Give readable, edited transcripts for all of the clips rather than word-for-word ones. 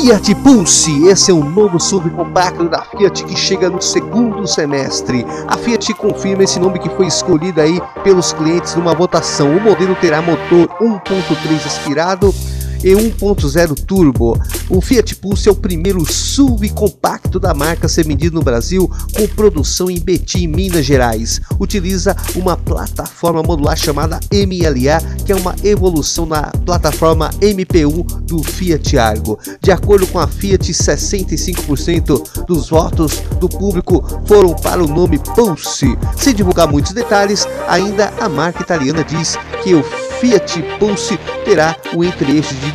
Fiat Pulse, esse é um novo SUV compacto da Fiat que chega no segundo semestre. A Fiat confirma esse nome que foi escolhido aí pelos clientes numa votação. O modelo terá motor 1.3 aspirado e 1.0 turbo. O Fiat Pulse é o primeiro SUV compacto da marca a ser vendido no Brasil, com produção em Betim, Minas Gerais. Utiliza uma plataforma modular chamada MLA, que é uma evolução da plataforma MP1 do Fiat Argo. De acordo com a Fiat, 65% dos votos do público foram para o nome Pulse. Sem divulgar muitos detalhes, ainda a marca italiana diz que o Fiat Pulse terá um entre-eixo de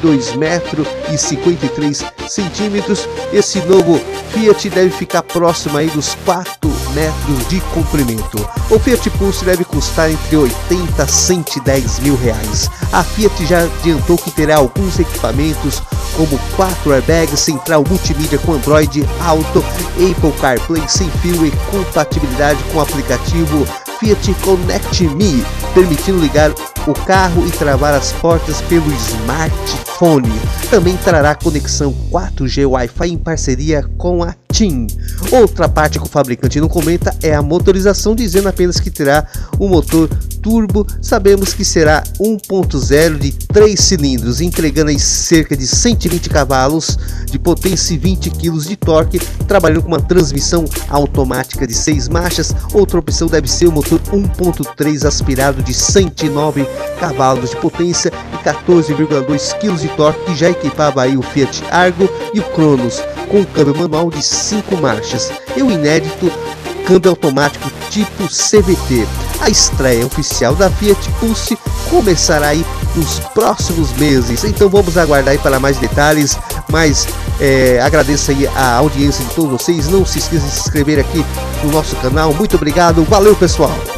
2,53 m. Esse novo Fiat deve ficar próximo aí dos 4 metros de comprimento. O Fiat Pulse deve custar entre 80 a 110 mil reais. A Fiat já adiantou que terá alguns equipamentos como 4 airbags, central multimídia com Android Auto, Apple CarPlay sem fio e compatibilidade com o aplicativo Fiat Connect Me, permitindo ligar o carro e travar as portas pelo smartphone. Também trará conexão 4G Wi-Fi em parceria com a TIM. Outra parte que o fabricante não comenta é a motorização, dizendo apenas que terá um motor turbo. Sabemos que será 1.0 de 3 cilindros, entregando aí cerca de 120 cavalos de potência e 20 kg de torque, trabalhando com uma transmissão automática de 6 marchas. Outra opção deve ser o motor 1.3 aspirado de 109 cavalos de potência e 14,2 kg de torque, que já equipava aí o Fiat Argo e o Cronos, com um câmbio manual de 5 marchas e o inédito câmbio automático tipo CVT. A estreia oficial da Fiat Pulse começará aí nos próximos meses, então vamos aguardar aí para mais detalhes. Mas agradeço aí a audiência de todos vocês. Não se esqueça de se inscrever aqui no nosso canal. Muito obrigado, valeu pessoal!